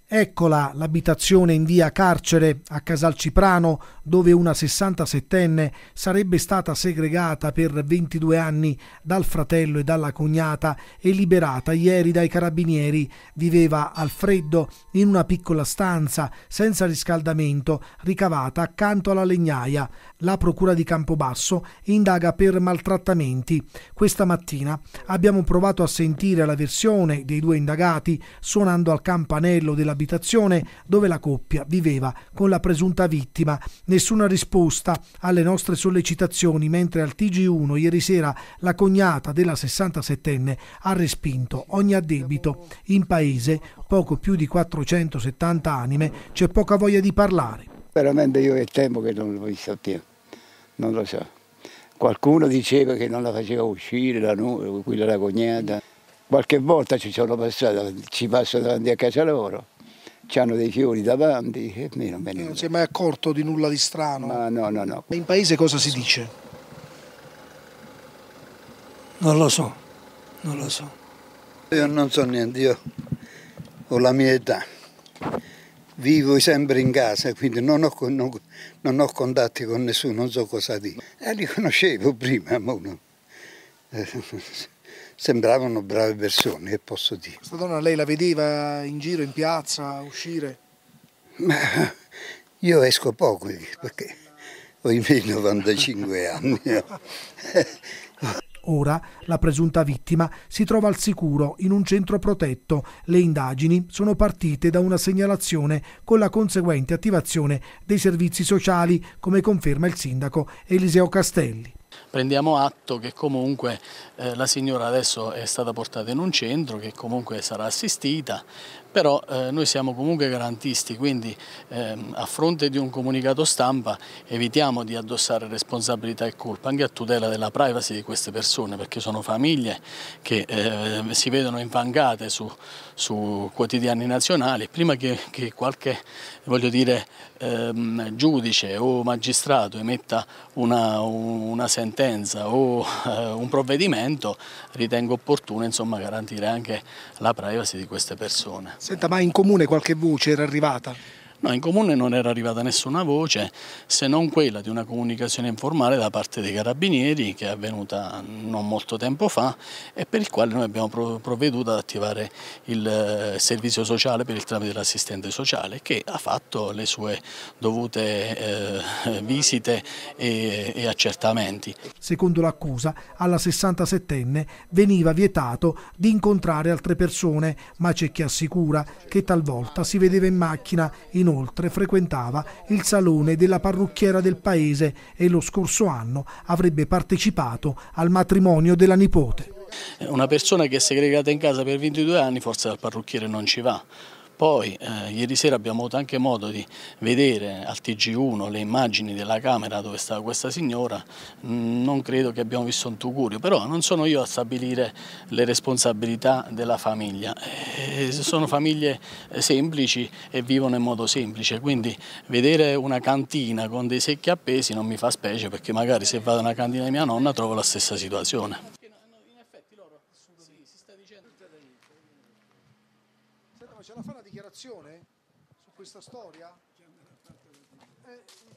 Eccola l'abitazione in via Carcere a Casalciprano, dove una 67enne sarebbe stata segregata per 22 anni dal fratello e dalla cognata e liberata ieri dai carabinieri. Viveva al freddo in una piccola stanza senza riscaldamento, ricavata accanto alla legnaia. La procura di Campobasso indaga per maltrattamenti. Questa mattina abbiamo provato a sentire la versione dei due indagati suonando al campanello dell'abitazione dove la coppia viveva con la presunta vittima. Nessuna risposta alle nostre sollecitazioni, mentre al TG1 ieri sera la cognata della 67enne ha respinto ogni addebito. In paese, poco più di 470 anime, c'è poca voglia di parlare. Veramente io è tempo che non l'ho visto più, non lo so. Qualcuno diceva che non la faceva uscire, quella la cognata. Qualche volta ci passo davanti a casa loro, hanno dei fiori davanti e me non me ne... Non si è mai accorto di nulla di strano? Ma no. In paese cosa si dice? Non lo so. Io non so niente, io ho la mia età. Vivo sempre in casa, quindi non ho contatti con nessuno, non so cosa dire. Li conoscevo prima, ma no. Sembravano brave persone, che posso dire. Questa donna lei la vedeva in giro, in piazza, uscire? Ma io esco poco, perché ho i miei 95 anni. Ora la presunta vittima si trova al sicuro in un centro protetto. Le indagini sono partite da una segnalazione con la conseguente attivazione dei servizi sociali, come conferma il sindaco Eliseo Castelli. Prendiamo atto che comunque la signora adesso è stata portata in un centro, che comunque sarà assistita, però noi siamo comunque garantisti, quindi a fronte di un comunicato stampa evitiamo di addossare responsabilità e colpa, anche a tutela della privacy di queste persone, perché sono famiglie che si vedono infangate su quotidiani nazionali. Prima che qualche, giudice o magistrato emetta una sentenza o un provvedimento, ritengo opportuno garantire anche la privacy di queste persone. Senta, ma in comune qualche voce era arrivata? No, in comune non era arrivata nessuna voce, se non quella di una comunicazione informale da parte dei carabinieri, che è avvenuta non molto tempo fa e per il quale noi abbiamo provveduto ad attivare il servizio sociale per il tramite dell'assistente sociale, che ha fatto le sue dovute visite e accertamenti. Secondo l'accusa, alla 67enne veniva vietato di incontrare altre persone, ma c'è chi assicura che talvolta si vedeva in macchina. Inoltre frequentava il salone della parrucchiera del paese e lo scorso anno avrebbe partecipato al matrimonio della nipote. Una persona che è segregata in casa per 22 anni forse dal parrucchiere non ci va. Poi ieri sera abbiamo avuto anche modo di vedere al TG1 le immagini della camera dove stava questa signora. Non credo che abbiamo visto un tugurio, però non sono io a stabilire le responsabilità della famiglia. Sono famiglie semplici e vivono in modo semplice, quindi vedere una cantina con dei secchi appesi non mi fa specie, perché magari se vado a una cantina di mia nonna trovo la stessa situazione. Ce la fa una dichiarazione su questa storia?